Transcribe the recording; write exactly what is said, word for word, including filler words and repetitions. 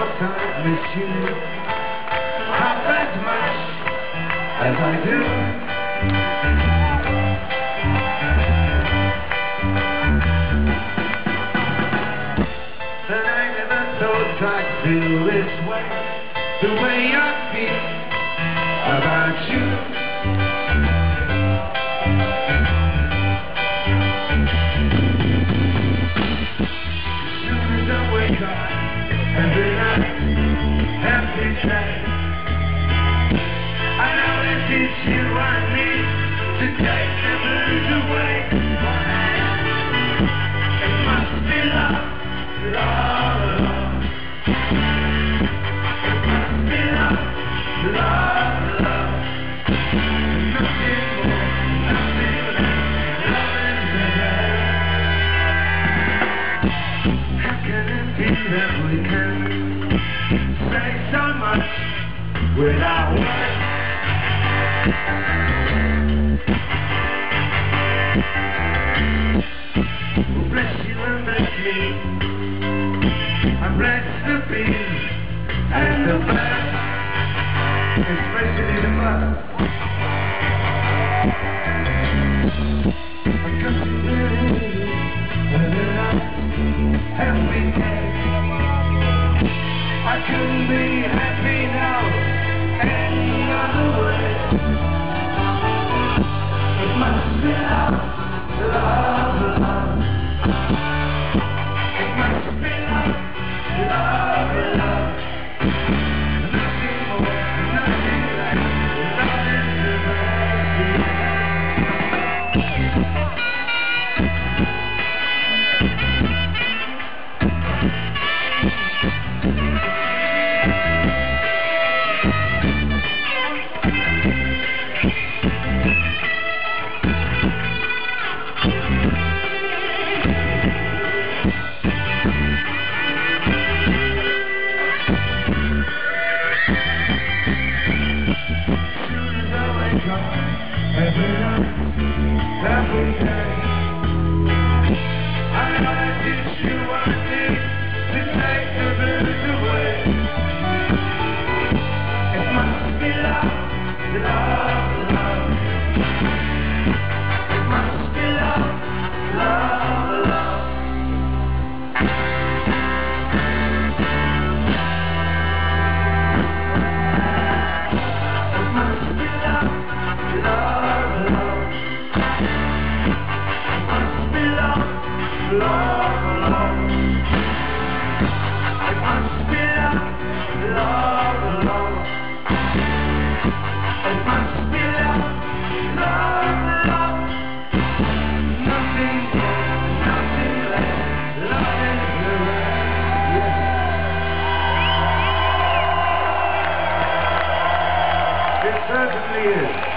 course I miss you half as much as I do. And I never thought I'd feel this way, the way I feel about you. Every night, every day, I know that it's you I need to take the blues away. It must be love, love, love. It must be love, love, love. Nothing more, nothing less, loving today. How can it be that we can say so much without words? Well, bless you and bless me, and bless the bees and the birds, especially the birds. I come to live every night, every day. I couldn't be happy now any other way. It must be love, love, love. It must be love, love, love. Nothing more, nothing less, nothing every night, every day, I know that it's you I need to take the blues away. It must be love, love, love. It must be love, love, love. It must be love, love, love. It must be love, love, love. It must be love, love, love. It must be love, love, love. Nothing more, nothing less, loving the rest. It certainly is.